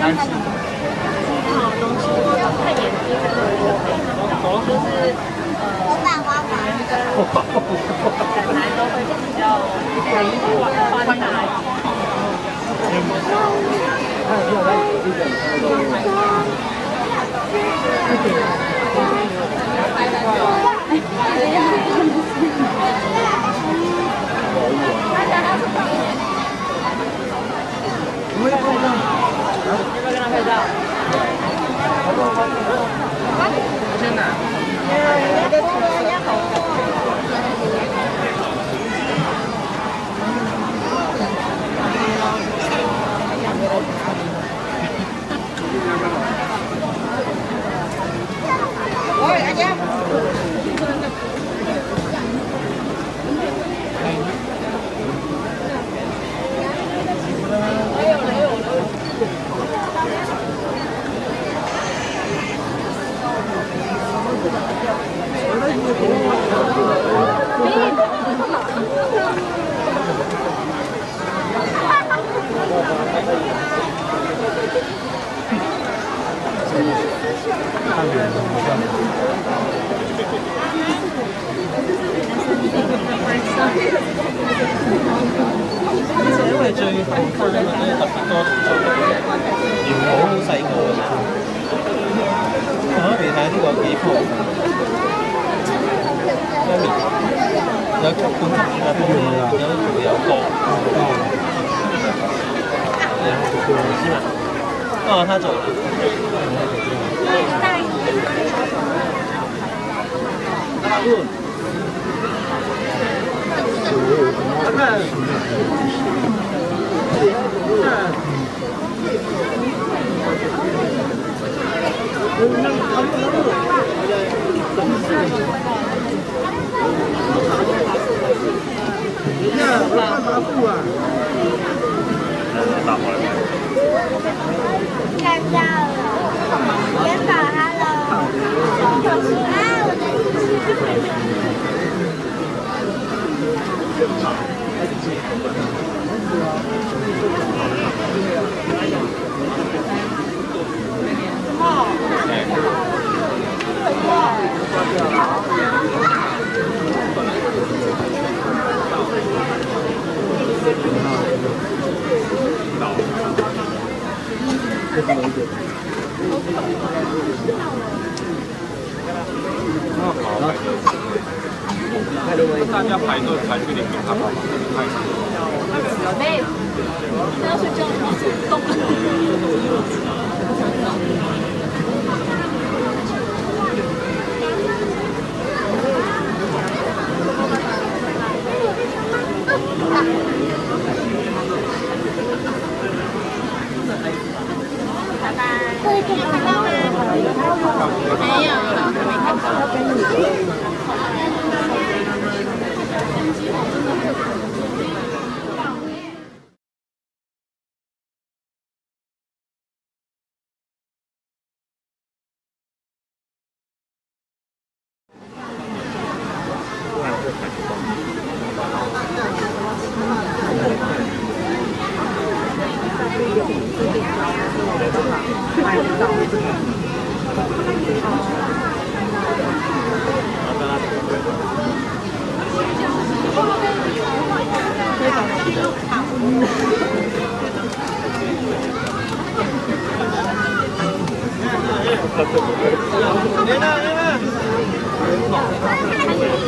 看他的东西，看眼睛还是就是本来都会比较宽大一点。 我也不知道。要不要跟他拍照？真的。喂，阿姐。 因為最後區咧特別多同學，原本好細個嘅啫。我哋睇呢個幾鋪，有半級有半有個。哦，他走了。 看到了，别找他了。啊，我大家排队排去领给他吧，排。 好累，要睡觉吗？动拜拜。可以看到吗？没有，还没看到。 来了来了。